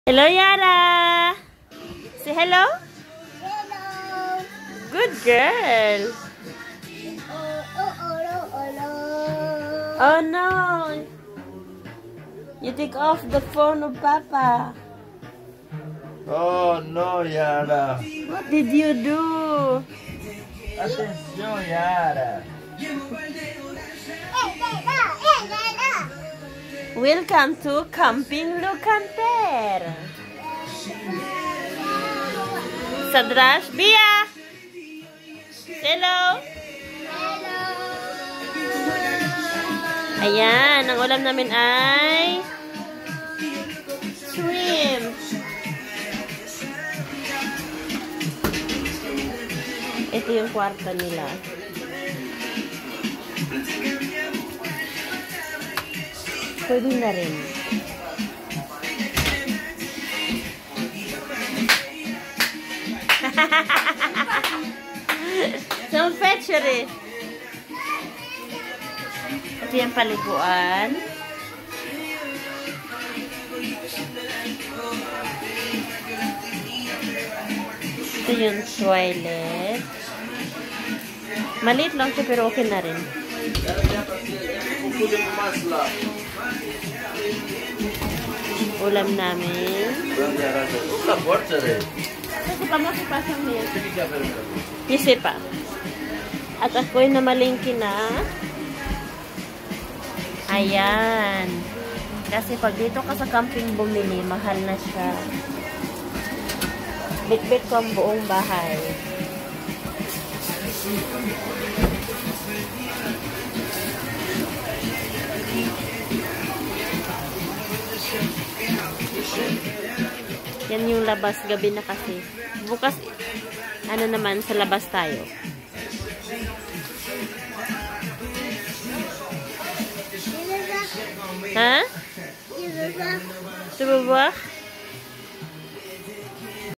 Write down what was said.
Hello, Yara. Say hello. Hello. Good girl. Oh. Oh no. You take off the phone of Papa. Oh no, Yara. What did you do? Atención, Yara. Welcome to Camping Cantaire. Sadrash, Bia. Hello. Ayan, ang ulam namin ay shrimp. Ito yung kwarto nila. Pwede na rin. Don't fetch it. Ito yung paliguan. Ito yung toilet. Maliit lang siya pero okay na rin. Ulam namin. Kasi pa. At ako'y namalingki na. Ayan. Kasi pag dito ka sa camping bumili, mahal na siya. Bit-bit ko ang buong bahay. Yan yung labas, gabi na kasi. Bukas, ano naman, sa labas tayo. Ha? Sa baba?